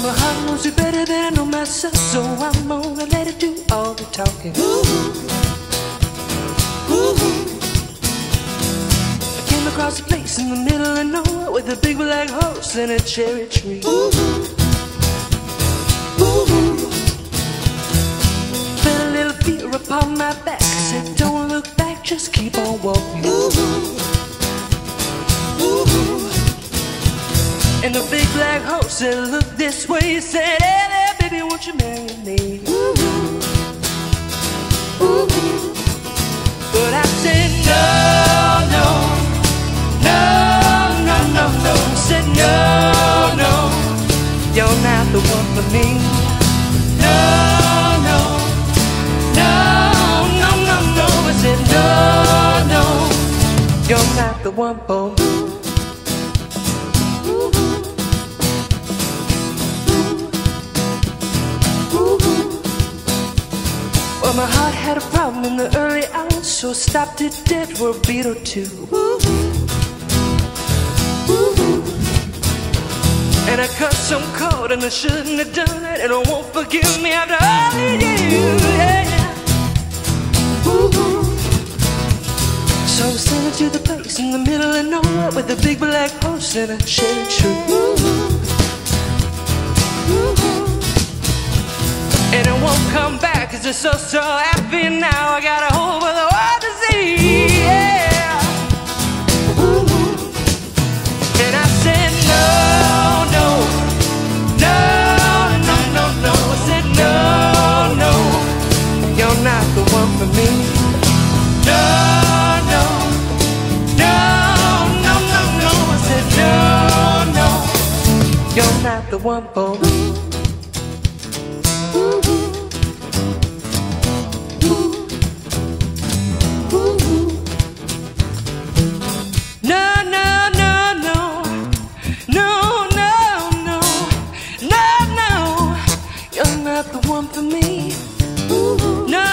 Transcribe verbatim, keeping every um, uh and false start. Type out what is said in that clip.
my heart knows you better than I know myself, so I'm gonna let it do all the talking. Ooh, ooh, ooh. I came across a place in the middle of nowhere with a big black horse and a cherry tree. Ooh, ooh, ooh. Felt a little fear upon my back. I said, don't look back, just keep on walking. Ooh, ooh, ooh. And the big black horse said, look this way. He said, hey there, baby, won't you marry me? Ooh, ooh, ooh. But I said, no, no, no, no, no, no. I said, no, no, you're not the one for me. No, no, no, no, no, no. I said, no, no, you're not the one for me. Well, my heart had a problem in the early hours, so I stopped it dead for a beat or two. Ooh, ooh. And I cut some cord and I shouldn't have done it, and I won't forgive me after all these years. Yeah. Ooh, ooh. So I sent it to the place in the middle of nowhere with a big black horse and a cherry tree. Ooh, ooh. And it won't come back, cause it's so, so happy now. I got a whole other world to see, yeah. Ooh. And I said, no, no, no, no, no, no. I said, no, no, you're not the one for me. No, no, no, no, no, no. I said, no, no, you're not the one for me. For me, ooh, no.